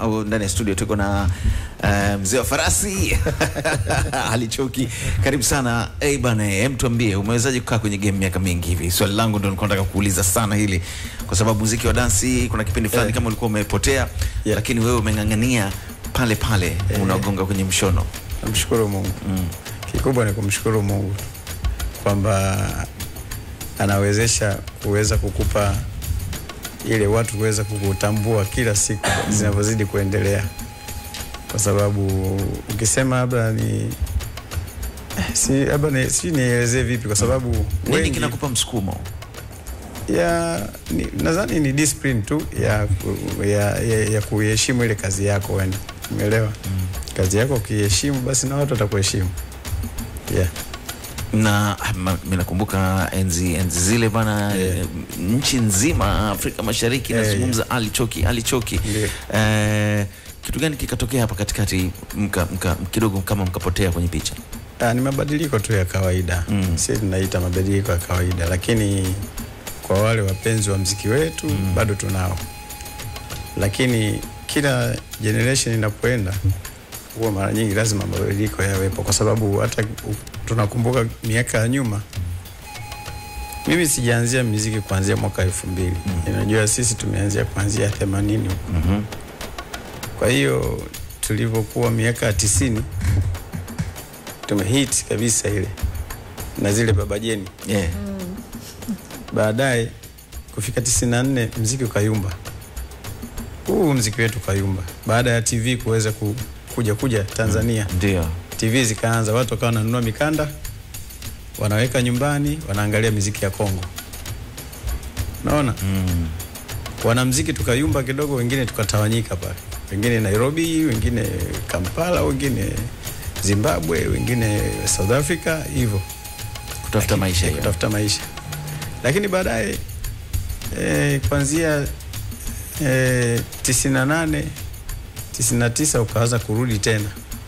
au ndani ya studio tuko na mzee wa farasi Ali Choki. Karibu sana. Bana, tuambie umewezaje kukaa kwenye game miaka mingi hivi? Swali langu ndio nilikuwa nataka kuuliza sana hili, kwa sababu muziki wa dansi kuna kipindi fulani kama ulikuwa umepotea, lakini wewe umeng'ang'ania pale pale, unagonga kwenye mshono. Namshukuru Mungu. Kikubwa ni kumshukuru Mungu kwamba anawezesha kuweza kukupa ile watu kuweza kukutambua kila siku zinavyozidi kuendelea, kwa sababu ukisema labda ni si nielezee vipi, kwa sababu nini kinakupa msukumo? Nadhani ni discipline tu ya kuheshimu ile kazi yako wewe. Umeelewa? Kazi yako ukiheshimu basi na watu watakuheshimu. Na mimi nakumbuka enzi zile bana, nchi nzima Afrika Mashariki nazungumza Ali Choki. Kitu gani kikatokea hapa katikati kidogo kama mkapotea kwenye picha? Ni mabadiliko tu ya kawaida. Sisi tunaita mabadiliko ya kawaida, lakini kwa wale wapenzi wa muziki wetu bado tunao. Lakini kila generation inapoenda huwa mara nyingi lazima mabadiliko yawepo, kwa sababu hata tunakumbuka miaka ya nyuma, mimi sijaanzia muziki kuanzia mwaka 2000. Unajua sisi tumeanzia kuanzia 80. Kwa hiyo tulivyokuwa miaka 90 tumehit kabisa ile na zile babajeni. Baadaye kufika 94 muziki ukayumba. Muziki wetu kayumba baada ya TV kuweza kuja Tanzania. Ndio TV zikaanza, watu wakawa wananunua mikanda, wanaweka nyumbani, wanaangalia muziki ya Kongo. Naona wanamuziki tukayumba kidogo, wengine tukatawanyika pale, wengine Nairobi, wengine Kampala, wengine Zimbabwe, wengine South Africa, hivyo kutafuta maisha. Lakini baadaye kuanzia 98 99 ukaanza kurudi tena,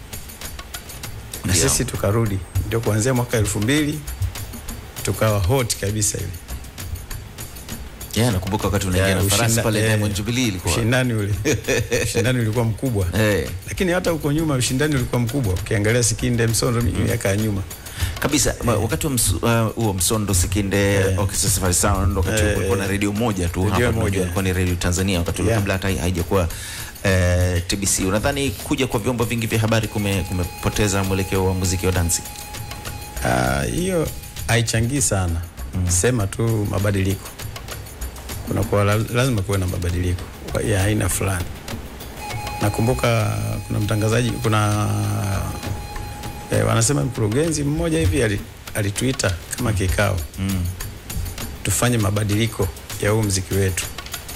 na sisi tukarudi, ndio kuanzia mwaka 2000 tukawa hot kabisa ile. Nakumbuka wakati unaingia na farasi pale Diamond Jubilee, ilikuwa ushindani ulikuwa mkubwa. Lakini hata huko nyuma ushindani ulikuwa mkubwa, ukiangalia Sikinde, Msondo, miaka ya nyuma kabisa. Wakati huo Msondo, Sikinde, Safari Sound, wakati kulikuwa na radio moja tu hapa, ilikuwa ni Radio Tanzania wakati ule, kabla hata haijakuwa TBC. Unadhani kuja kwa vyombo vingi vya habari kumepoteza mwelekeo wa muziki wa dansi? Hiyo haichangii sana. Sema tu mabadiliko. Lazima kuwe na mabadiliko ya aina fulani. Nakumbuka kuna mtangazaji, wanasema mkurugenzi mmoja hivi alituita kama kikao, tufanye mabadiliko ya huu muziki wetu.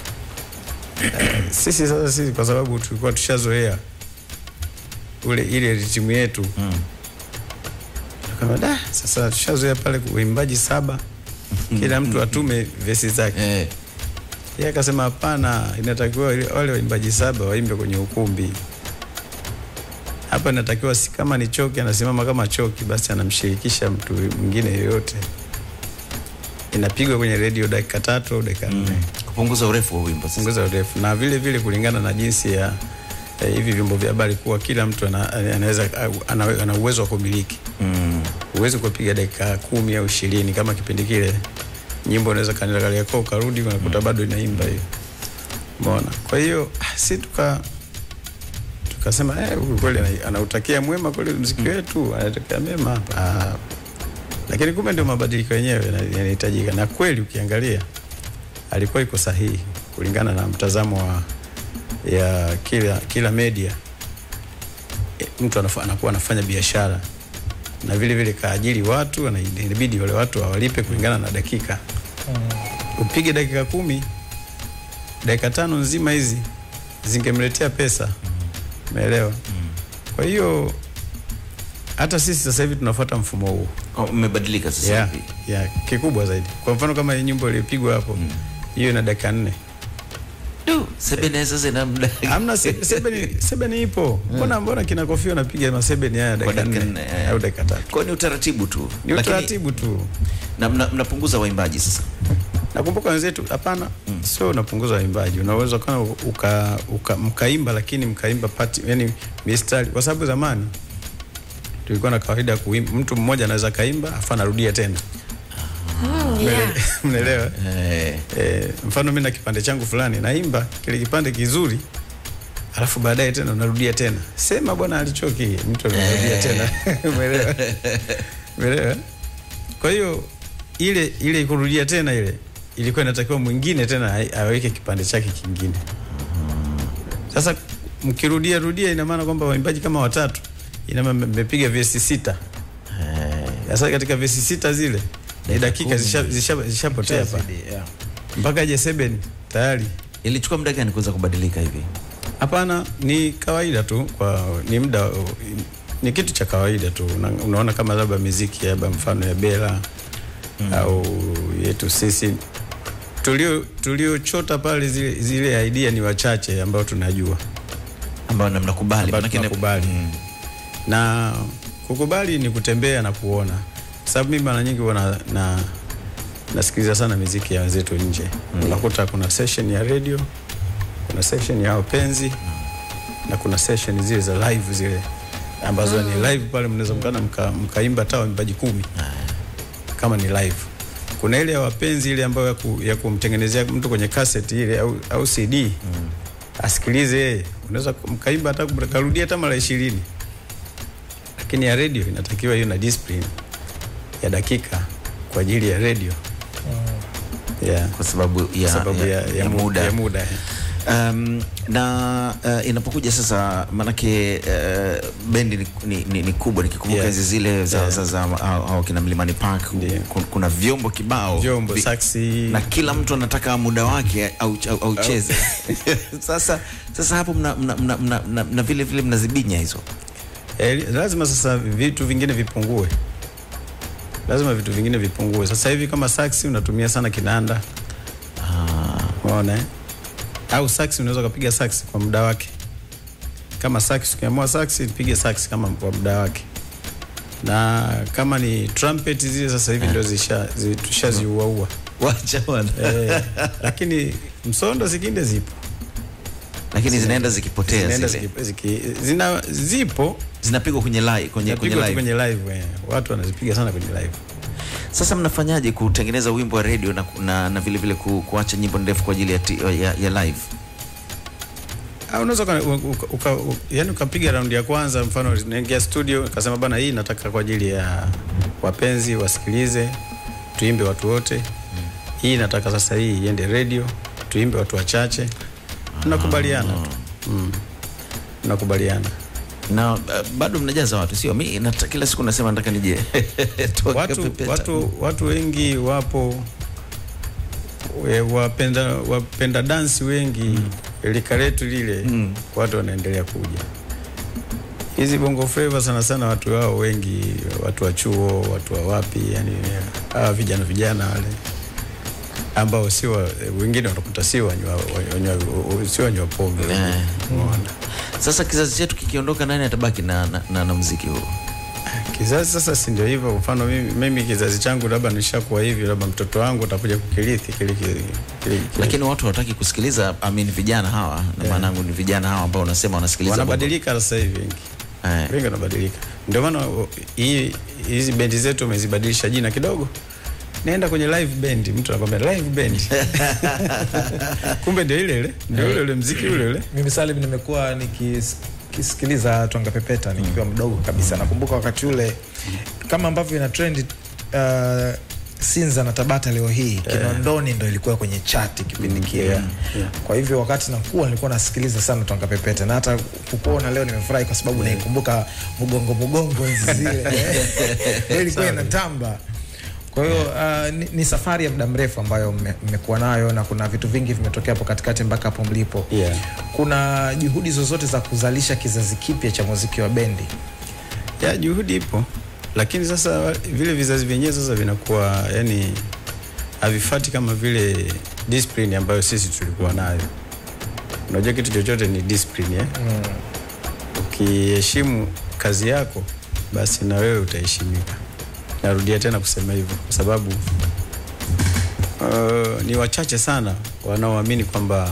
Sisi kwa sababu tulikuwa tushazoea ile timu yetu, kama sasa tushazoea pale uimbaji 7, kila mtu atume verse zake. Yeye akasema hapana, inatakiwa wale waimbaji 7 waimbe kwenye ukumbi. Hapa inatakiwa si kama ni Choki anasimama kama Choki, basi anamshirikisha mtu mwingine yoyote. Inapigwa kwenye radio dakika 3 au dakika 4, kupunguza urefu wa wimbo. Kupunguza urefu, na vile kulingana na jinsi ya hivi vyombo vya habari, kuwa kila mtu ana uwezo wa kumiliki. Uwezo kupiga dakika 10 au 20 kama kipindi kile nyimbo unaweza kanila kwa karudi unakuta bado inaimba hiyo. Umeona? Kwa hiyo si tukasema kweli anautakia mwema kweli muziki wetu, anatakia mema hapa. Lakini kumbe ndio mabadiliko yenyewe yanahitajika, na kweli ukiangalia alikuwa iko sahihi kulingana na mtazamo ya kila media. Mtu anakuwa anafanya biashara, na vile kaajiri watu, na inabidi wale watu wawalipe kulingana na dakika. Upige dakika 10, dakika 5 nzima hizi zingemletea pesa. Umeelewa? Kwa hiyo hata sisi sasa hivi tunafuata mfumo huo. Umebadilika sasa hivi. Kikubwa zaidi. Kwa mfano kama hii nyimbo iliyopigwa hapo, hiyo ina dakika 4. Sebene sasa na muda. Hamna sebene ipo. Mbona kina Koffi anapiga masebene haya dakika 4 au dakika 3. Kwa ni utaratibu tu. Ni utaratibu tu. Na mnapunguza waimbaji sasa. Nakumbuka wenzetu hapana, sio unapunguza waimbaji. Unaweza kana mkaimba, lakini mkaimba party, yani mistari, kwa sababu zamani tulikuwa na kawaida kuimba, mtu mmoja anaweza kaimba afa narudia tena. Mnaelewa? Mfano mimi na kipande changu fulani naimba kile kipande kizuri, alafu baadaye tena narudia tena. Sema bwana alichoki, mtu anarudia tena. Umeelewa? Umeelewa? Kwa hiyo ile kurudia tena ile ilikuwa inatakiwa mwingine tena aweke kipande chake kingine. Sasa mkirudia ina maana kwamba waimbaji kama watatu ina maana mmepiga verse 6. Sasa katika verse 6 zile ni dakika zishapotea hapa. Mpaka je 7 tayari. Ilichukua muda gani kuweza kubadilika hivi? Hapana, ni kawaida tu, ni muda, ni kitu cha kawaida tu. Unaona kama labda muziki labda mfano ya Bella au yetu sisi tuliochota pale zile idea ni wachache ambao tunajua, ambao mnakubali, na kukubali ni kutembea na kuona. Sababu mimi mara nyingi nasikiliza sana muziki ya wenzetu nje. Unakuta kuna session ya radio, kuna session ya wapenzi, na kuna session zile za live zile ambazo ni live pale mnaweza mkaimba hata waimbaji 10 kama ni live. Kuna ile ya wapenzi ile ambayo ya kumtengenezea mtu kwenye cassette ile au CD asikilize, unaweza mkaimba hata kurudia hata mara 20. Lakini ya radio inatakiwa hiyo na discipline ya dakika kwa ajili ya radio. Kwa sababu ya muda. Na inapokuja sasa, manake bendi ni kubwa, nikikumbuka hizi zile za kina Mlimani Park, kuna vyombo kibao, saxi, na kila mtu anataka muda wake au cheze. Sasa hapo mna vile mnazibinya hizo. Lazima sasa vitu vingine vipungue. Sasa hivi kama saxi unatumia sana kinanda. Unaona? Au saxi unaweza kupiga saxi kwa muda wake. Kama saxi ukiamua saxi pige saxi kama kwa muda wake. Na kama ni trumpet zile sasa hivi ndio tushaziua. Wacha bwana. Lakini msondo zingine zipo. Lakini zinaenda zikipotea zile. Zipo zinapigwa kwenye live. Watu wanazipiga sana kwenye live. Sasa mnafanyaje kutengeneza wimbo wa radio na vile vile kuacha nyimbo ndefu kwa ajili ya live? Unaweza yani ukapiga round ya kwanza, mfano unaingia studio ukasema bana, hii nataka kwa ajili ya wapenzi wasikilize, tuimbe watu wote. Hii nataka sasa hii iende radio, tuimbe watu wachache. Tunakubaliana tu. Tunakubaliana. Na bado mnajaza watu, sio? Mimi kila siku nasema nataka nije. watu wengi wapo, wapenda dance wengi, lika letu lile, watu wanaendelea kuja. Hizi bongo flavor sana watu wao wengi, watu wa chuo, watu wa wapi, yani vijana wale ambao sio, wengine wanakuta sio wanywa pombe. Unaona? Sasa kizazi chetu kikiondoka, nani atabaki na muziki huu? Kizazi sasa si ndio hivyo. Mfano mimi kizazi changu labda nishakuwa hivi, labda mtoto wangu atakuja kukirithi kile. Lakini watu hawataki kusikiliza, vijana hawa, na maana yangu ni vijana hawa ambao unasema wanasikiliza. Wanabadilika sasa hivi wengi wanabadilika. Ndio maana hizi bendi zetu wamezibadilisha jina kidogo. Naenda kwenye live band, mtu anakuambia live band. Kumbe ndio ile muziki ule. Mimi Salim nimekuwa nikisikiliza Twanga Pepeta nikiwa mdogo kabisa. Nakumbuka wakati ule kama ambavyo ina trend Sinza na Tabata leo hii, Kinondoni ndio ilikuwa kwenye chati kipindi kile. Kwa hivyo wakati nakuwa nilikuwa nasikiliza sana Twanga Pepeta, na hata kukuona leo nimefurahi kwa sababu naikumbuka mugongo zile. Ilikuwa inatamba. Kwa hiyo ni safari ya muda mrefu ambayo mmekuwa nayo, na kuna vitu vingi vimetokea hapo katikati mpaka hapo mlipo. Kuna juhudi zozote za kuzalisha kizazi kipya cha muziki wa bendi? Juhudi ipo, lakini sasa vile vizazi vyenyewe sasa vinakuwa yani havifuati kama vile discipline ambayo sisi tulikuwa nayo. Unajua kitu chochote ni discipline. Ukiheshimu kazi yako, basi na wewe utaheshimika. Narudia tena kusema hivyo kwa sababu Ni wachache sana wanaoamini kwamba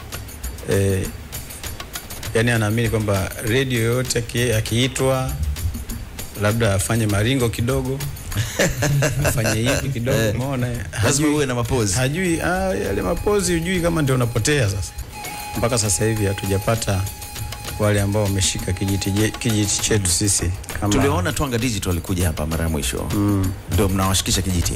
yani anaamini kwamba radio yote akiitwa labda afanye maringo kidogo afanye hivi kidogo, umeona, lazima uwe na mapozi. Hajui yale mapozi, hujui kama ndio unapotea. Sasa mpaka sasa hivi hatujapata wale ambao wameshika kijiti chetu sisi. Kama tuliona Twanga Digital alikuja hapa mara ya mwisho, ndio mnawashikisha kijiti.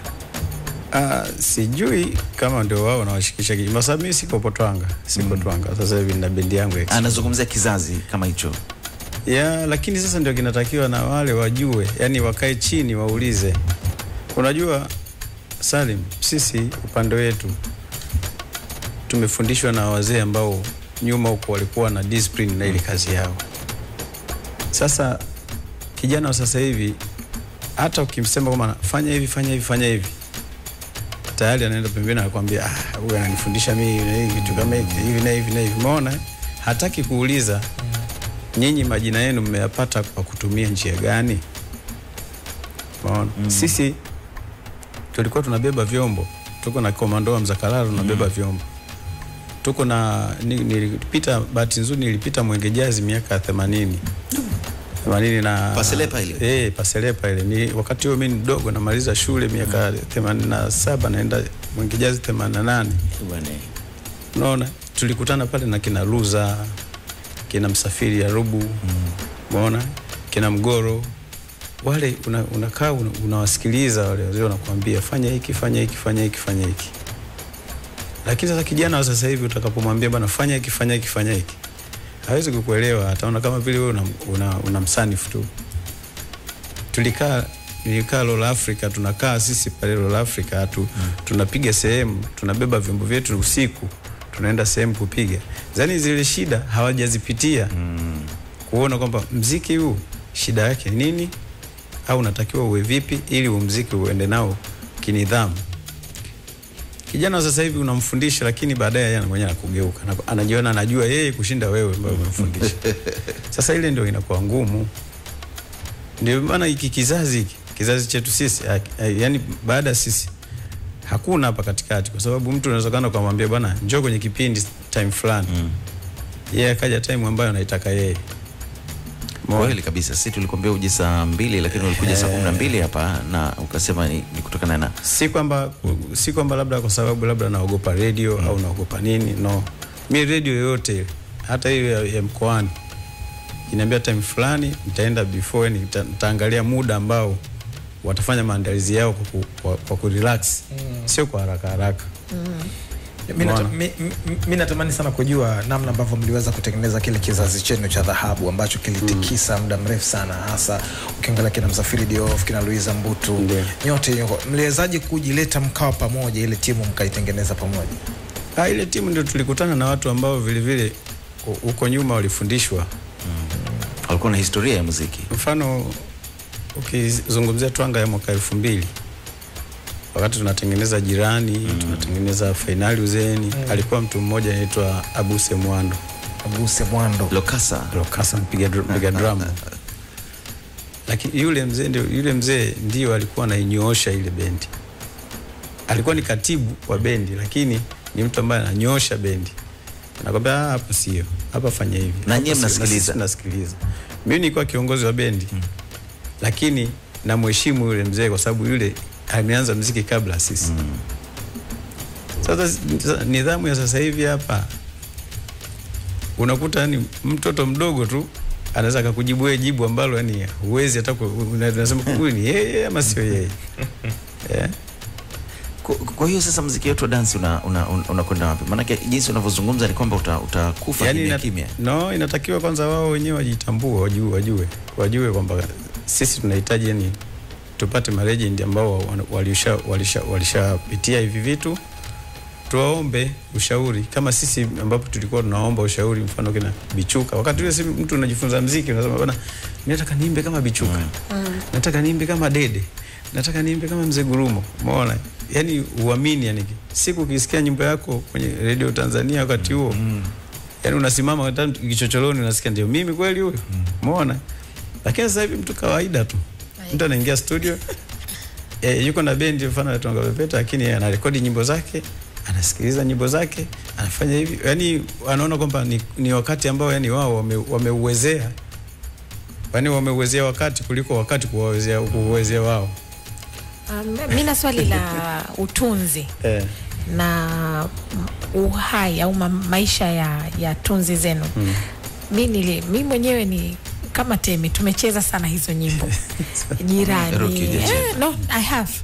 Sijui kama ndio wao wanawashikisha kijiti. Masabu mimi siko Twanga, Twanga. Sasa hivi na bendi yangu. Anazungumzia kizazi kama hicho. Lakini sasa ndio kinatakiwa na wale wajue, yani wakae chini waulize. Unajua Salim, sisi upande wetu tumefundishwa na wazee ambao nyuma huko walikuwa na discipline na ile kazi yao. Sasa kijana wa sasa hivi hata ukimsema kama fanya hivi tayari anaenda pembeni anakuambia huyu ananifundisha mimi vitu kama hivi na hivi. Umeona? Hataki kuuliza nyinyi majina yenu mmeyapata kwa kutumia njia gani? Umeona? Sisi tulikuwa tunabeba vyombo. Tuko na komando wa Mzakalalo tunabeba vyombo. Tuko na nilipita, bahati nzuri nilipita Mwenge Jazz miaka 80 na Paselepa ile. Paselepa ile. Ni wakati huo mimi mdogo namaliza shule miaka 87 naenda Mwenge Jazz 88. Unaona? Tulikutana pale na kina Luza, kina Msafiri ya Rubu. Umeona? Kina Mgoro. Wale unakaa unawasikiliza wale wazee wanakuambia fanya hiki. Lakini sasa kijana wa sasa hivi utakapomwambia bwana fanya hiki, hawezi kukuelewa. Ataona kama vile wewe una msanifu tu. Nilikaa Lola Africa, tunakaa sisi pale Lola Africa tunapiga sehemu, tunabeba vyombo vyetu usiku, tunaenda sehemu kupiga. Zani zile shida hawajazipitia. Kuona kwamba mziki huu shida yake nini au unatakiwa uwe vipi ili muziki uende nao kinidhamu. Kijana sasa hivi unamfundisha, lakini baadaye yeye mwenyewe anakugeuka. Anajiona anajua yeye kushinda wewe ambaye unamfundisha. Sasa ile ndio inakuwa ngumu. Ndio maana hiki kizazi chetu sisi, yani baada sisi hakuna hapa katikati, kwa sababu mtu unaweza kana kumwambia bwana njoo kwenye kipindi time fulani. Yeye akaja time ambayo anaitaka yeye. Kweli kabisa. Sisi tulikwambia uje saa 2 lakini ulikuja saa 12 hapa na ukasema ni kutokana na si kwamba labda kwa sababu labda naogopa radio au naogopa nini. No. Mimi radio yote hata hiyo ya mkoani inaniambia time fulani nitaenda before, nitaangalia muda ambao watafanya maandalizi yao kwa kurelax. Sio kwa haraka. Mimi natamani sana kujua namna ambavyo mliweza kutengeneza kile kizazi chenu cha dhahabu ambacho kilitikisa muda mrefu sana, hasa ukiangalia kina Msafiri Diof, kina Luiza Mbutu. Nyote mliwezaje kujileta mkawa pamoja, ile timu mkaitengeneza pamoja? Ile timu ndio tulikutana na watu ambao vile vile huko nyuma walifundishwa. Walikuwa na historia ya muziki. Mfano ukizungumzia Twanga ya mwaka 2000 wakati tunatengeneza Jirani, tunatengeneza Finali Uzeni, alikuwa mtu mmoja anaitwa Abuse Mwando. Lokasa mpiga drum. Lakini yule mzee ndio alikuwa anainyoosha ile bendi. Alikuwa ni katibu wa bendi, lakini ni mtu ambaye ananyoosha bendi. Anakuambia hapa sio, hapa fanya hivi. Na nyinyi mnasikiliza. Mimi nilikuwa kiongozi wa bendi. Lakini namheshimu yule mzee kwa sababu yule ameanza muziki kabla sisi. Sasa nidhamu ya sasa hivi hapa unakuta yani mtoto mdogo tu anaweza kukujibu wewe jibu ambalo yani huwezi hata unasema huyu ni yeye ama sio yeye. Kwa hiyo sasa muziki wetu wa dance unakwenda wapi? Maana jinsi unavyozungumza ni kwamba utakufa yani kimya. No, inatakiwa kwanza wao wenyewe wajitambue, wajue kwamba sisi tunahitaji yani tupate malegend ambao walishapitia hivi vitu, tuwaombe ushauri kama sisi ambapo tulikuwa tunaomba ushauri. Mfano kina Bichuka, wakati ule mtu unajifunza muziki unasema bwana mimi nataka niimbe kama Bichuka, nataka niimbe kama Dede, nataka niimbe kama Mzee Gurumo. Umeona? Yani uamini, yani siku ukisikia nyimbo yako kwenye radio Tanzania wakati huo yani unasimama hata kichocholoni unasikia ndio mimi kweli huyo. Umeona? Lakini sasa hivi mtu kawaida tu, mtu anaingia studio yuko na bendi mfano ya Twanga Pepeta, lakini anarekodi nyimbo zake, anasikiliza nyimbo zake, anafanya hivi. Yani anaona kwamba ni wakati ambao yani wao wameuwezea. Yani wameuwezea wakati kuliko wakati kuwezea wao. Mimi na swali la utunzi na uhai au maisha ya tunzi zenu. Mimi mwenyewe ni kama Temi, tumecheza sana hizo nyimbo. Jirani. No, I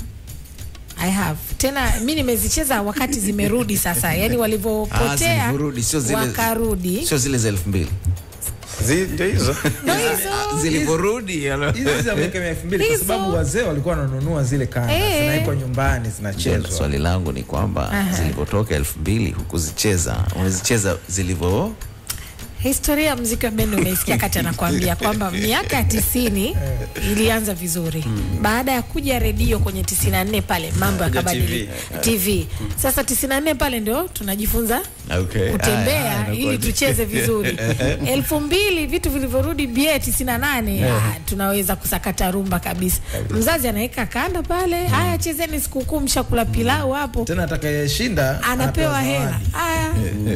have. Tena mimi nimezicheza wakati zimerudi sasa. Yani walivyopotea wakarudi. Sio zile za 2000. Ndio hizo. Ziliporudi hizo za miaka 2000 kwa sababu wazee walikuwa wananunua zile kanda zinaipo nyumbani zinachezwa. Swali langu ni kwamba zilipotoka 2000 hukuzicheza, unazicheza zilivyo. Historia ya muziki wa bendi umeisikia kati anakuambia kwamba miaka ya 90 ilianza vizuri. Baada ya kuja redio kwenye 94 pale mambo yakabadilika. TV. Sasa 94 pale ndio tunajifunza kutembea ili tucheze vizuri. 2000 vitu vilivyorudi bia 98 tunaweza kusakata rumba kabisa. Mzazi anaweka kanda pale, haya chezeni sikukuu mshakula pilau hapo. Tena atakayeshinda anapewa hela. Haya.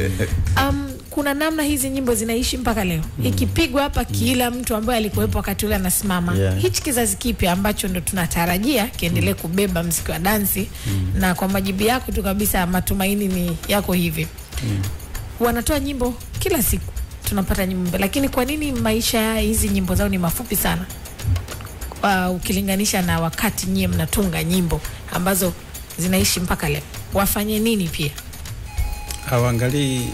Kuna namna hizi nyimbo zinaishi mpaka leo. Ikipigwa hapa kila mtu ambaye alikuwepo wakati ule anasimama. Hichi kizazi kipya ambacho ndo tunatarajia kiendelee kubeba muziki wa dansi na kwa majibu yako tu kabisa matumaini ni yako hivi. Wanatoa nyimbo kila siku. Tunapata nyimbo, lakini kwa nini maisha ya hizi nyimbo zao ni mafupi sana? Ukilinganisha na wakati nyie mnatunga nyimbo ambazo zinaishi mpaka leo. Wafanye nini pia? Hawaangalii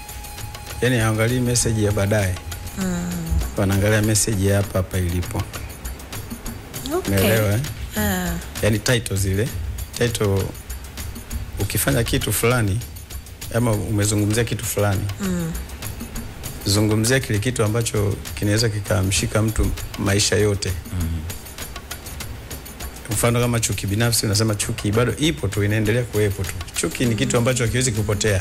message ya baadaye. Wanaangalia message ya hapa ilipo. Umeelewa? Yani title zile. Title ukifanya kitu fulani ama umezungumzia kitu fulani. Zungumzia kile kitu ambacho kinaweza kikamshika mtu maisha yote. Mfano kama chuki binafsi, unasema chuki bado ipo tu, inaendelea kuwepo tu. Chuki ni kitu ambacho hakiwezi kupotea.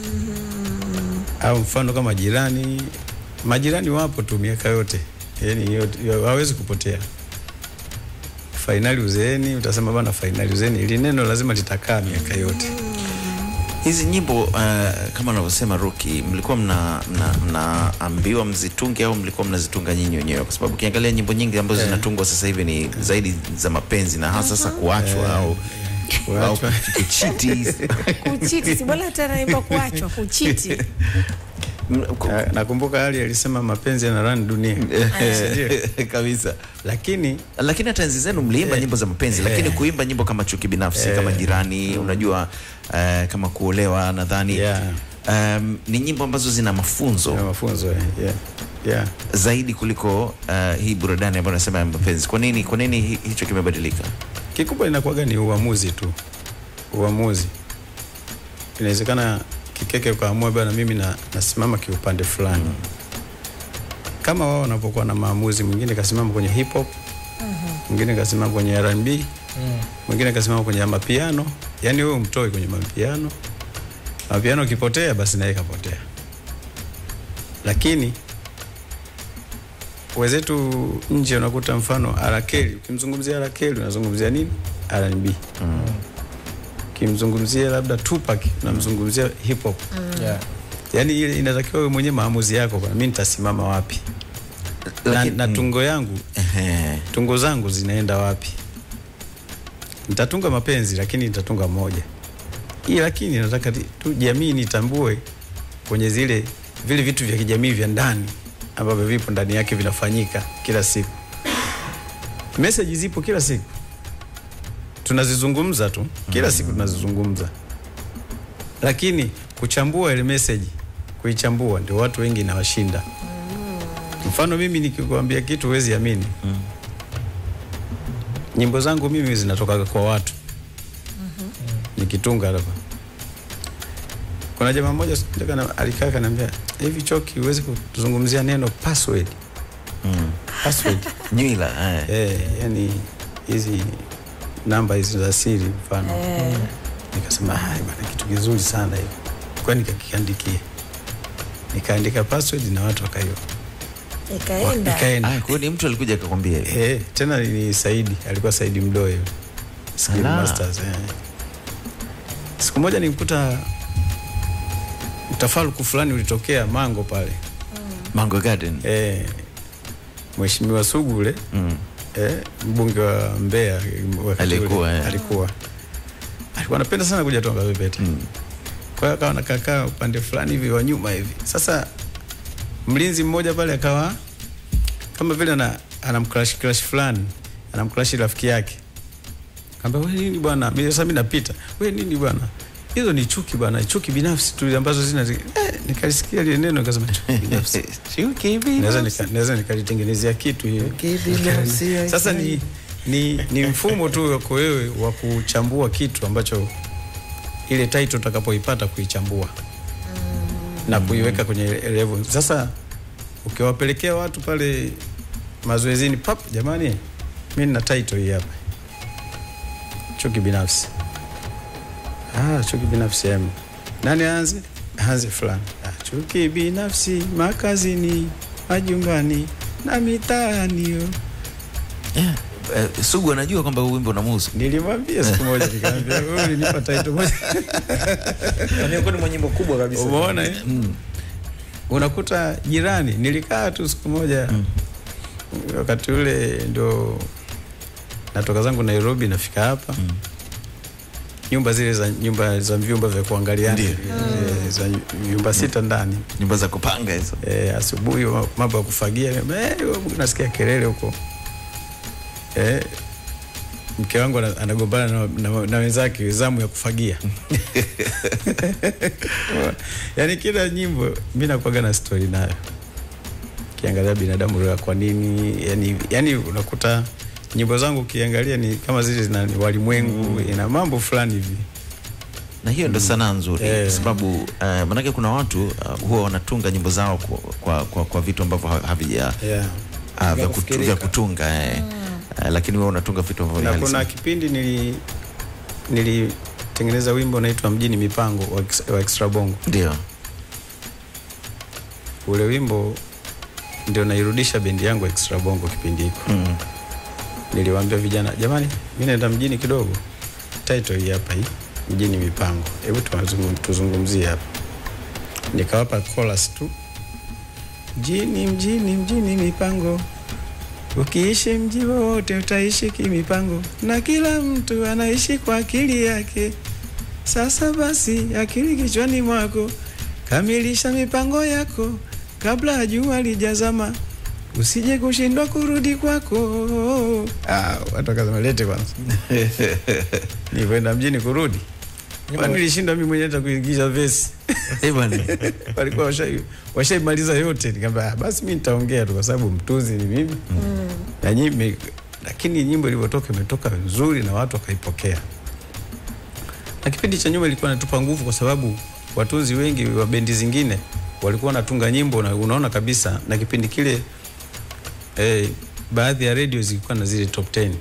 Au mfano kama majirani wapo tu miaka yote. Yani hawezi kupotea. Finali uzeeni, utasema bana finali uzeeni. Ili neno lazima litakaa miaka yote. Hizi nyimbo kama unavyosema Rocky, mlikuwa mnaambiwa mzitunge au mlikuwa mnazitunga nyinyi wenyewe? Kwa sababu ukiangalia nyimbo nyingi ambazo zinatungwa sasa hivi ni zaidi za mapenzi na hasa sasa kuachwa au kuchiti. Kuchiti si bora hata naimba kuachwa, kuchiti. Nakumbuka Ali alisema mapenzi yanarani dunia. Kabisa. Lakini hata enzi zenu mliimba nyimbo za mapenzi, lakini kuimba nyimbo kama chuki binafsi, kama jirani, unajua kama kuolewa nadhani ni nyimbo ambazo zina mafunzo. Zaidi kuliko hii burudani ambayo nasema ya mapenzi. Kwa nini hicho kimebadilika? Kikubwa inakuwa ni uamuzi tu. Uamuzi. Inawezekana Kikeke ukaamua bwana mimi nasimama kiupande fulani. Kama wao wanapokuwa na maamuzi, mwingine kasimama kwenye hip hop, mwingine kasimama kwenye R&B, mwingine kasimama kwenye mapiano. Yani wewe umtoi kwenye mapiano. Mapiano kipotea basi naye kapotea. Lakini wezetu nje unakuta mfano Arakeli, ukimzungumzia Arakeli unazungumzia nini? R&B. Ukimzungumzia labda Tupac unamzungumzia hip hop. Yani ile inatakiwa wewe mwenyewe maamuzi yako, kwa mimi nitasimama wapi? Na tungo yangu, tungo zangu zinaenda wapi? Nitatunga mapenzi lakini nitatunga moja. Lakini nataka tu jamii nitambue kwenye vile vitu vya kijamii vya ndani ambavyo vipo ndani yake vinafanyika kila siku. Message zipo kila siku. Tunazizungumza tu. Kila siku tunazizungumza. Lakini kuchambua ile message, kuichambua ndio watu wengi inawashinda. Mfano mimi nikikwambia kitu huwezi amini. Nyimbo zangu mimi zinatoka kwa watu. Nikitunga hapa. Kuna jamaa mmoja alikaa akaniambia, hivi Choki huwezi kuzungumzia neno password. Password. Nywila. Yani hizi namba hizi za siri mfano. Nikasema bwana kitu kizuri sana hiyo. Kwa nikakiandikia. Nikaandika password na watu wakayo. Ikaenda. Kwa ni mtu alikuja akakwambia hivi. Tena ni Saidi, alikuwa Saidi Mdoe. Skill Ala. Masters. Siku moja nilimkuta mtafaruku fulani ulitokea Mango pale. Mango Garden. Mheshimiwa Sugule mbunge wa Mbeya wakati ule, alikuwa anapenda sana kuja Twanga Pepeta. Kwa hiyo akawa anakaa upande fulani hivi wa nyuma hivi. Sasa mlinzi mmoja pale akawa kama vile anamcrash fulani, anamcrash rafiki yake. Kaambia, wewe nini bwana? Mimi napita. Wewe nini bwana? Hizo ni chuki bwana, chuki binafsi tu ambazo zina nikalisikia ile neno nikasema chuki binafsi. Chuki binafsi. Naweza nikalitengenezea kitu hiyo. Sasa ni mfumo tu wako wewe wa kuchambua kitu ambacho ile title utakapoipata kuichambua na kuiweka kwenye level. Sasa ukiwapelekea watu pale mazoezini, pap, jamani, mimi nina title hii hapa, chuki binafsi. Chuki binafsi yame. Nani aanze fulani. Chuki binafsi makazini, majumbani na mitaani. Sugu anajua kwamba huu wimbo unamuhusu. Nilimwambia siku moja, nikamwambia wewe ulinipa title moja. Na miongoni mwa nyimbo kubwa kabisa. Umeona unakuta jirani, nilikaa tu siku moja wakati ule ndo natoka zangu Nairobi nafika hapa. Nyumba zile za vyumba vya kuangaliana, za nyumba 6 ndani, nyumba za kupanga hizo. Asubuhi mambo ya kufagia, nasikia kelele huko. Mke wangu anagombana na wenzake zamu ya kufagia. Yaani kila nyimbo mimi nakuaga na story nayo. Kiangalia binadamu roho kwa nini, yani unakuta nyimbo zangu kiangalia ni kama zile zina walimwengu, ina mambo fulani hivi. Na hiyo ndio sanaa nzuri kwa sababu manake kuna watu huwa wanatunga nyimbo zao kwa vitu ambavyo havija vya kutunga lakini wewe unatunga vitu ambavyo na kuna kipindi nilitengeneza wimbo unaitwa Mjini Mipango wa Extra Bongo. Ndio. Ule wimbo ndio nairudisha bendi yangu Extra Bongo kipindi hiko. Niliwaambia vijana, jamani, mimi naenda mjini kidogo. Title hii hapa hii, Mjini Mipango. Hebu tuzungumzie hapa. Nikawapa chorus tu. Mjini mipango. Ukiishi mji wote utaishi kimipango, na kila mtu anaishi kwa akili yake. Sasa basi akili kichwani mwako, kamilisha mipango yako kabla jua lijazama, usije kushindwa kurudi kwako. Watu wakasema lete kwanza. Nilipoenda mjini kurudi, nilishinda mimi mwenyewe hata kuingiza verse. Bwana. Walikuwa washaimaliza yote, nikamwambia basi mimi nitaongea tu kwa sababu mtunzi ni mimi. Na nyimbo, lakini nyimbo ilipotoka imetoka nzuri na watu wakaipokea. Na kipindi cha nyuma ilikuwa inatupa nguvu kwa sababu watunzi wengi wa bendi zingine walikuwa wanatunga nyimbo na unaona kabisa, na kipindi kile baadhi ya radio zilikuwa na zile top 10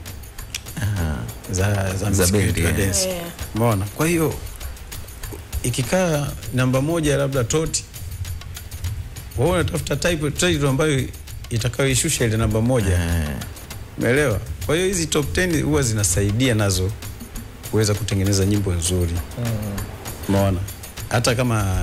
za bendi ya dance. Umeona? Kwa hiyo ikikaa namba 1 labda Toti, wao wanatafuta title ambayo itakayoishusha ile namba 1. Umeelewa? Kwa hiyo hizi top 10 huwa zinasaidia nazo kuweza kutengeneza nyimbo nzuri. Umeona? Hata kama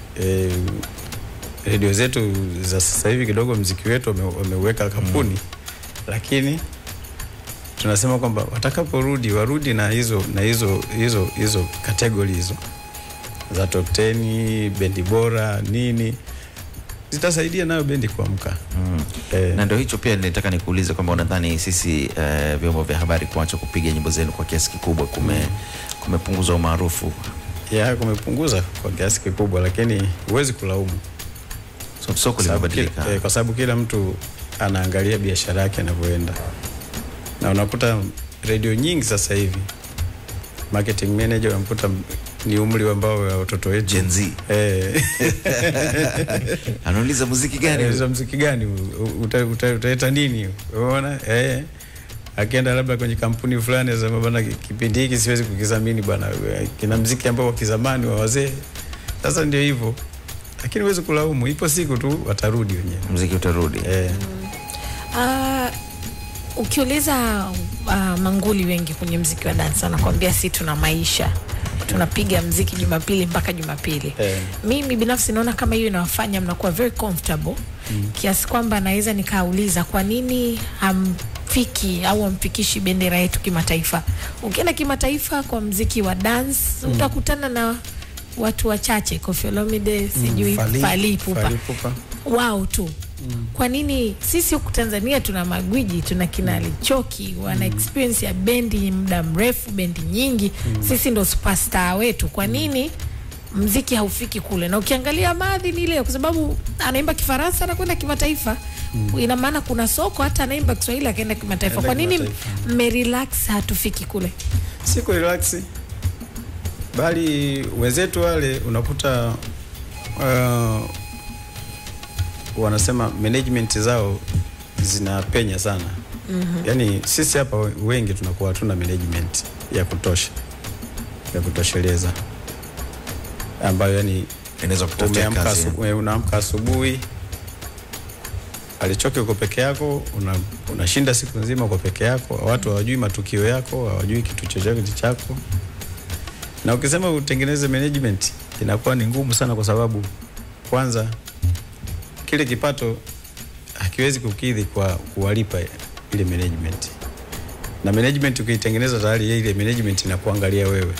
radio zetu za sasa hivi kidogo muziki wetu wameweka kampuni, lakini tunasema kwamba watakaporudi warudi na hizo categories hizo za top 10, bendi bora nini, zitasaidia nayo bendi kuamka. Na ndio hicho pia nilitaka nikuulize kwamba unadhani sisi vyombo vya habari kuacha kupiga nyimbo zenu kwa kiasi kikubwa kumepunguza umaarufu? Kumepunguza kwa kiasi kikubwa, lakini huwezi kulaumu. Soko limebadilika. Kwa sababu kila mtu anaangalia biashara yake inavyoenda. Na unakuta radio nyingi sasa hivi marketing manager unamkuta ni umri ambao wa watoto wetu Gen Z. Anauliza muziki gani? Utaleta nini? Unaona? Akienda labda kwenye kampuni fulani anasema bwana, kipindi hiki siwezi kukizamini bwana, kina muziki ambao wa kizamani wa wazee. Sasa ndio hivyo. Lakini huwezi kulaumu, ipo siku tu watarudi wenyewe. Muziki utarudi. Ukiuliza manguli wengi kwenye mziki wa dance wanakuambia si tuna maisha, tunapiga mziki Jumapili mpaka Jumapili. Mimi binafsi naona kama hiyo inawafanya mnakuwa very comfortable kiasi kwamba naweza nikauliza kwa nini hamfiki au hamfikishi bendera yetu kimataifa. Ukienda kimataifa kwa mziki wa dance utakutana na watu wachache, Koffi Olomide, sijui Fally Ipupa. Wao tu. Kwa nini sisi huku Tanzania tuna magwiji, tuna kina Lichoki, wana experience ya bendi muda mrefu, bendi nyingi, sisi ndo superstar wetu. Kwa nini mziki haufiki kule? Na ukiangalia Madhi ni ile kwa sababu anaimba Kifaransa na kwenda kimataifa. Ina maana kuna soko hata anaimba Kiswahili akaenda kimataifa. Kwa nini relax hatufiki kule? Si ku relax. Bali wenzetu wale unakuta wanasema management zao zinapenya sana. Yaani sisi hapa wengi tunakuwa hatuna management ya kutosha, ya kutosheleza, ambayo yani inaweza kutafutia kazi. Unaamka asubuhi, Alichoki uko peke yako, unashinda siku nzima uko peke yako, watu hawajui matukio yako, hawajui kitu chochote chako. Na ukisema utengeneze management inakuwa ni ngumu sana, kwa sababu kwanza kile kipato hakiwezi kukidhi kwa kuwalipa ile management. Na management ukitengeneza tayari ile management inakuangalia wewe.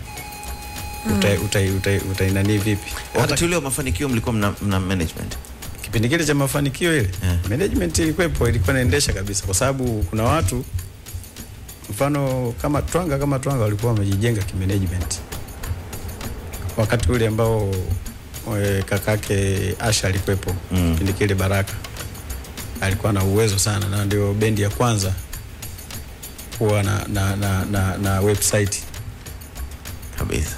Utainani vipi? Wakati ule wa mafanikio mlikuwa mna management? Kipindi kile cha mafanikio ile management ilikuwa inaendesha kabisa, kwa sababu kuna watu mfano kama Twanga walikuwa wamejijenga kimanagement. Wakati ule ambao kakake Asha alikuwepo, kipindi kile Baraka alikuwa na uwezo sana, na ndio bendi ya kwanza kuwa na website kabisa.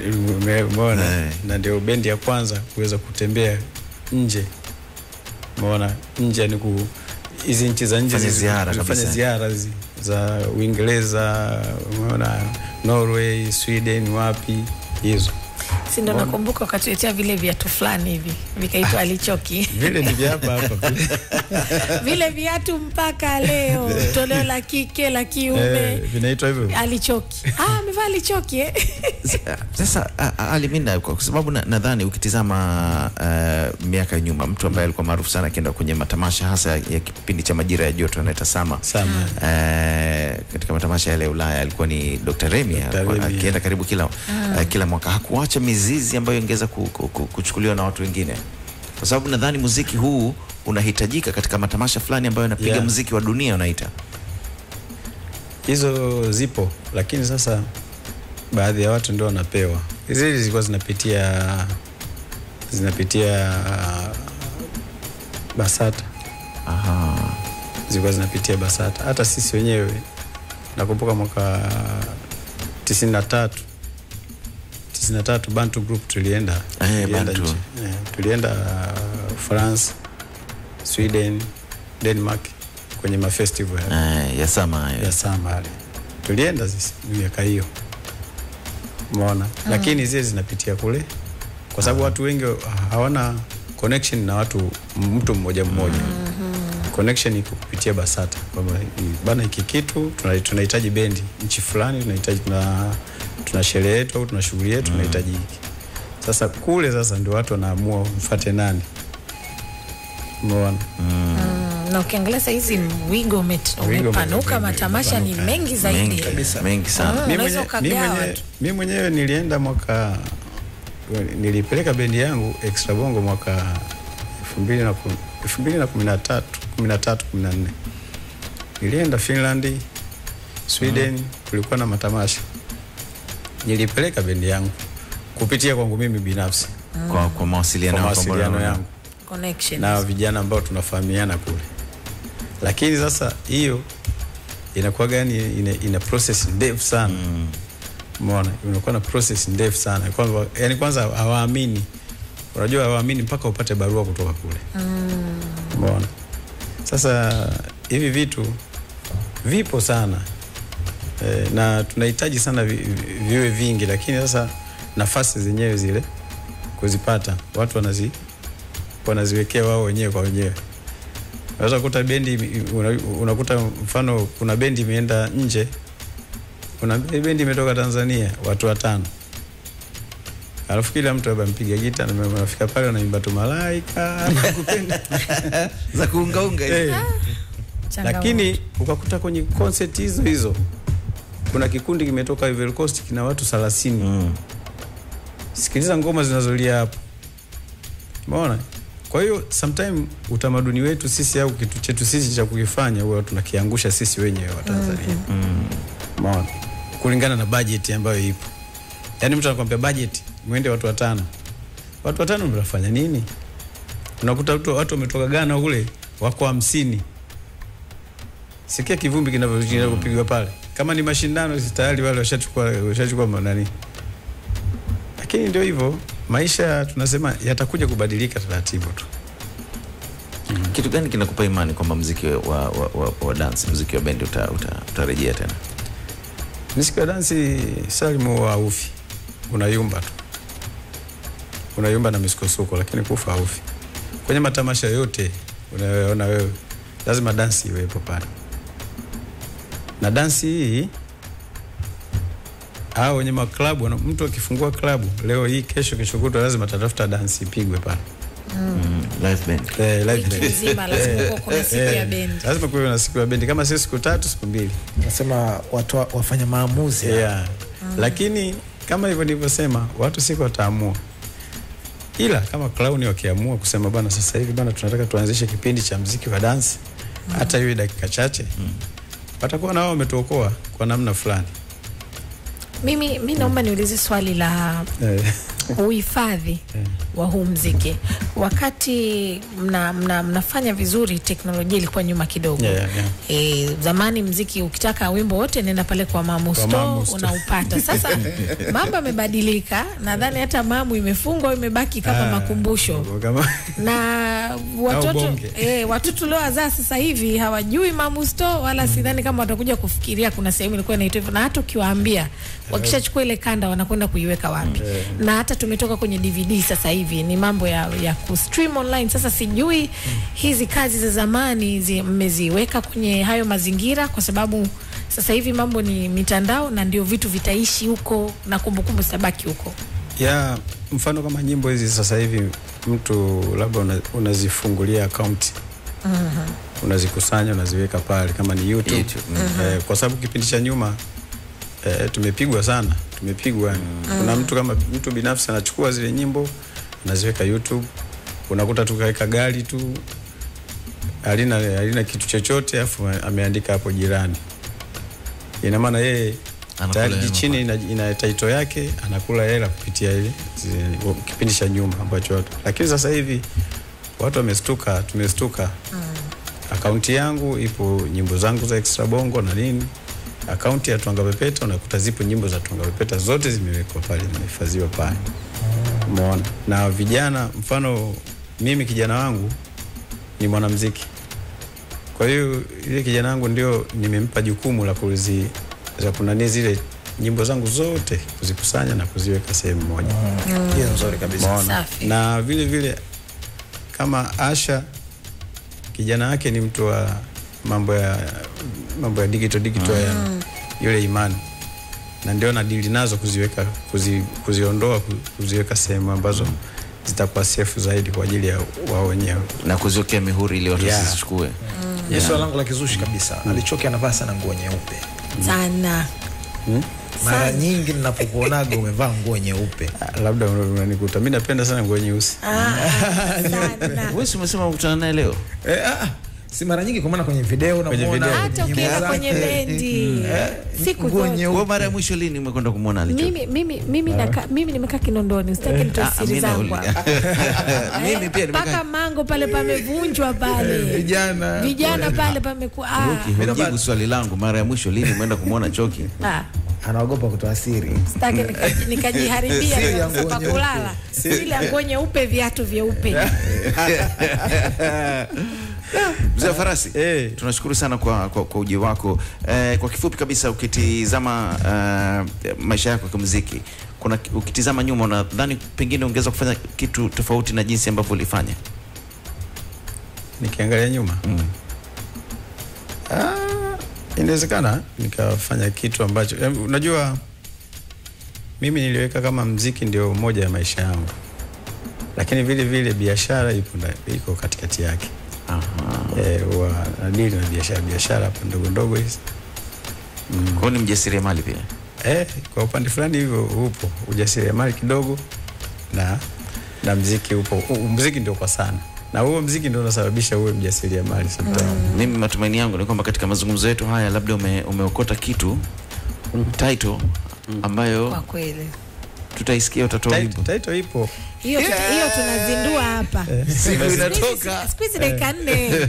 Na ndio bendi ya kwanza kuweza kutembea nje. Umeona nje ni hizi nchi za nje kufanya ziara za Uingereza, umeona Norway, Sweden, wapi hizo. Si ndo nakumbuka wakatuletea vile viatu fulani hivi vikaitwa Alichoki. Vile ni vya hapa vile viatu mpaka leo toleo la kike la kiume vinaitwa hivyo Alichoki. Amevaa Alichoki Sasa Alimina, kwa sababu nadhani ukitizama miaka nyuma, mtu ambaye alikuwa maarufu sana akienda kwenye matamasha hasa ya kipindi cha majira ya joto anaita Sama. Katika matamasha yale ya Ulaya alikuwa ni Dr. Remy, akienda karibu kila mwaka. Hakuacha mizizi ambayo ingeweza kuchukuliwa na watu wengine, kwa sababu nadhani muziki huu unahitajika katika matamasha fulani ambayo yanapiga muziki wa dunia unaita. Hizo zipo, lakini sasa baadhi ya watu ndio wanapewa. Hizi zilikuwa zinapitia BASATA. Zilikuwa zinapitia BASATA. Hata sisi wenyewe nakumbuka mwaka 93 Bantu Group tulienda France, Sweden, Denmark kwenye mafestival ya Sama tulienda sisi miaka hiyo. Umeona? Lakini zile zinapitia kule kwa sababu watu wengi hawana connection na mtu mmoja. Connection iko kupitia BASATA. Kwamba bana hiki kitu tunahitaji bendi nchi fulani, tunahitaji tuna sherehe yetu au tuna shughuli yetu, tunahitaji hiki. Sasa kule ndio watu wanaamua mfuate nani. Umeona? Na ukiangalia sasa hizi wigo umepanuka, matamasha ni mengi zaidi kabisa, mengi sana. Mimi mwenyewe nilienda nilipeleka bendi yangu Extra Bongo mwaka 2013 14. Nilienda Finland, Sweden, kulikuwa na matamasha. Nilipeleka bendi yangu kupitia kwangu mimi binafsi, kwa mawasiliano yangu connection na vijana ambao tunafahamiana kule. Lakini sasa hiyo inakuwa gani, ina process ndefu sana. Umeona, inakuwa na process ndefu sana. Kwanza hawaamini. Unajua hawaamini mpaka upate barua kutoka kule. Umeona? Sasa hivi vitu vipo sana. Na tunahitaji sana viwe vingi, lakini sasa nafasi zenyewe zile kuzipata watu wanaziwekea wao wenyewe kwa wenyewe. Unaweza kukuta bendi unakuta mfano kuna bendi imeenda nje. Kuna bendi imetoka Tanzania watu 5. Alafu kila mtu abampiga gita na mnafika pale wanaimba tu malaika nakupenda za kuungaunga hivi. Lakini ukakuta kwenye concert hizo kuna kikundi kimetoka Ivory Coast kina watu 30. Sikiliza ngoma zinazolia hapo. Umeona? Kwa hiyo sometime utamaduni wetu sisi au kitu chetu sisi cha kukifanya huwa tunakiangusha sisi wenyewe wa Tanzania. Umeona? Kulingana na budget ambayo ipo. Yaani mtu anakuambia budget muende watu 5. Watu 5 mnafanya nini? Unakuta watu wametoka Ghana kule wako 50. Sikia kivumbi kinavyojiingia kupigwa pale. Kama ni mashindano si tayari wale washachukua nani. Lakini ndio hivyo, maisha tunasema yatakuja kubadilika taratibu tu. Kitu gani kinakupa imani kwamba muziki wa dance, muziki wa bendi utarejea tena? Muziki wa dance Salimu haufi. Unayumba tu. Unayumba na misukosuko lakini kufa haufi. Kwenye matamasha yote unayoona wewe lazima dance iwepo pale. Na dance hii wenye maklabu, mtu akifungua klabu leo hii kesho kutwa lazima tatafuta dance ipigwe pale. Live band. Live band. Nzima lazima kuna siku ya bendi. Lazima kuwe na siku ya bendi kama si siku 3 siku 2. Nasema watu wafanya maamuzi. Lakini kama hivyo nilivyosema watu siku wataamua. Ila kama Clown wakiamua kusema bana sasa hivi bana tunataka tuanzishe kipindi cha muziki wa dance hata iwe dakika chache. Watakuwa nao wametuokoa kwa namna fulani. Mimi naomba niulize swali la uhifadhi wa huu muziki. Wakati mnafanya vizuri, teknolojia ilikuwa nyuma kidogo. Zamani muziki ukitaka wimbo wote nenda pale kwa Mamu Store unaupata. Sasa mambo yamebadilika. Nadhani hata Mamu imefungwa imebaki kama makumbusho. Na watoto leo wazaa sasa hivi hawajui Mamu Store wala sidhani kama watakuja kufikiria kuna sehemu ilikuwa inaitwa hivyo. Na hata ukiwaambia wakishachukua ile kanda wanakwenda kuiweka wapi? Na hata tumetoka kwenye DVD sasa hivi ni mambo ya kustream online. Sasa sijui hizi kazi za zamani mmeziweka kwenye hayo mazingira, kwa sababu sasa hivi mambo ni mitandao na ndio vitu vitaishi huko na kumbukumbu zitabaki huko. Mfano kama nyimbo hizi sasa hivi mtu labda unazifungulia account. Unazikusanya unaziweka pale kama ni YouTube. Kwa sababu kipindi cha nyuma tumepigwa sana. Kuna mtu kama mtu binafsi anachukua zile nyimbo anaziweka YouTube. Unakuta tukaweka gari tu halina kitu chochote afu ameandika hapo jirani. Ina maana yeye tayari chini ina title yake anakula hela kupitia ile kipindi cha nyuma ambacho watu. Lakini sasa hivi watu tumestuka. Akaunti yangu ipo nyimbo zangu za Extra Bongo na nini. Akaunti ya Twanga Pepeta unakuta zipo nyimbo za Twanga Pepeta zote zimewekwa pale, zimehifadhiwa pale. Umeona? Na vijana, mfano mimi kijana wangu ni mwanamuziki. Kwa hiyo ile kijana wangu ndio nimempa jukumu la kunani zile nyimbo zangu zote kuzikusanya na kuziweka sehemu moja. Hiyo nzuri kabisa. Na vile kama Asha kijana wake ni mtu wa mambo ya digital ya yule Imani. Na ndio na deal nazo kuziondoa kuziweka sehemu ambazo zitakuwa safe zaidi kwa ajili ya wao wenyewe na kuziwekea mihuri ili watu wasichukue. Swali langu la kizushi kabisa. Alichoki anavaa sana nguo nyeupe. Sana. Mara nyingi ninapokuonaga umevaa nguo nyeupe. Labda unanikuta mimi napenda sana nguo nyeusi. Sana. Wewe umesema ukutana naye leo? Si mara nyingi kwa maana kwenye video unamuona hata ukienda kwenye bendi. Siku zote. Wewe mara ya mwisho lini umekwenda kumuona Alichoki? Mimi nimekaa Kinondoni, usitaki nitoe siri zangu. Mimi pia nimekaa paka mango pale pamevunjwa pale. Vijana pale pamekuwa Nimejibu swali langu, mara ya mwisho lini umeenda kumuona Choki? Anaogopa kutoa siri. Sitaki nikajiharibia pa kulala. Ile nguo nyeupe, viatu vyeupe. Mzee Farasi, tunashukuru sana kwa ujio wako. Kwa kifupi kabisa, ukitizama maisha yako kwa muziki, ukitizama nyuma, unadhani pengine ungeweza kufanya kitu tofauti na jinsi ambavyo ulifanya? nikiangalia nyuma inawezekana nikafanya kitu ambacho unajua mimi niliweka kama mziki ndio moja ya maisha yangu, lakini vile vile biashara iko katikati yake. Huwa nadili na biashara hapa ndogo ndogo hizi. Kwa ni mjasiriamali pia? Kwa upande fulani hivyo upo ujasiriamali kidogo na mziki upo. Mziki ndio kwa sana. Na huo mziki ndio unasababisha uwe mjasiriamali sometimes. Mimi matumaini yangu ni kwamba katika mazungumzo yetu haya labda umeokota kitu title ambayo kwa kweli tutaisikia, utatoa wimbo. Title ipo. Hiyo tunazindua hapa. Siku inatoka. Squeeze dakika 4.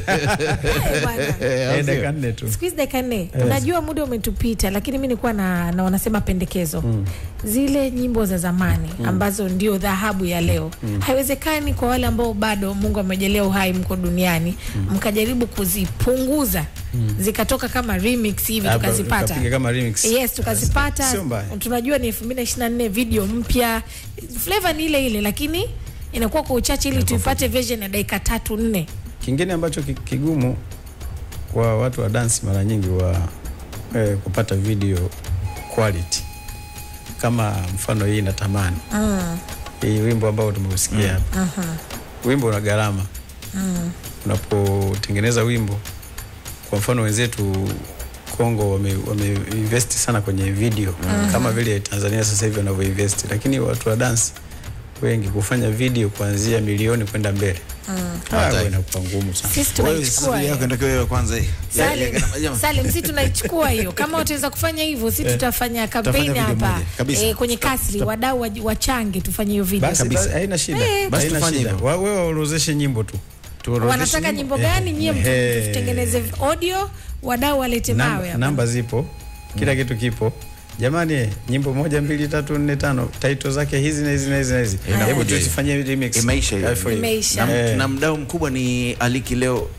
Bwana. Dakika 4 tu. Squeeze dakika 4. Unajua muda umetupita, lakini mimi nilikuwa na wanasema pendekezo. Zile nyimbo za zamani ambazo ndio dhahabu ya leo. Haiwezekani kwa wale ambao bado Mungu amejalia uhai mko duniani, mkajaribu kuzipunguza. Zikatoka kama remix hivi tukazipata. Tukapiga kama remix. Yes, tukazipata. Tunajua ni 2024 video mpya. Flavor ni ile lakini inakuwa kwa uchache ili tuipate version ya dakika 3-4. Kingine ambacho kigumu kwa watu wa dance mara nyingi kupata video quality. Kama mfano hii natamani. Hii wimbo ambao tumeusikia hapa. Wimbo una gharama. Unapotengeneza wimbo, kwa mfano wenzetu Kongo wameinvest sana kwenye video kama vile Tanzania sasa hivi wanavyoinvest, lakini watu wa dance wengi kufanya video kuanzia milioni kwenda mbele. Inakuwa ngumu sana. Sisi tunaichukua yako ndio wewe kwanza hii. Salim, sisi tunaichukua hiyo. Kama wataweza kufanya hivyo, sisi tutafanya kampeni hapa kwenye kasri, wadau wachange tufanye hiyo video. Basi haina shida. Basi tufanye hivyo. Wewe waorozeshe nyimbo tu. Wanataka nyimbo gani nyie tutengeneze audio, wadau walete mawe hapa. Namba zipo, kila kitu kipo. Jamani, nyimbo 1 2 3 4 5 title zake hizi na hizi na hizi na hizi. Hebu tusifanyie remix. Imeisha. Na mdau mkubwa ni Aliki leo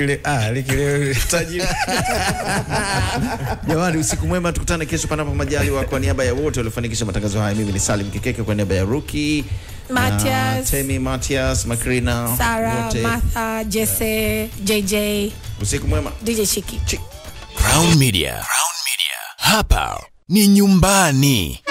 tajiri. Jamani, usiku mwema, tukutane kesho panapo majaliwa. Kwa niaba ya wote waliofanikisha matangazo haya, mimi ni Salim Kikeke, kwa niaba ya Rookie, Matias, Temi, Matias, Makrina, Sarah, Martha, Jesse, JJ. Usiku mwema. DJ Shiki. Crown Media. Hapa ni nyumbani.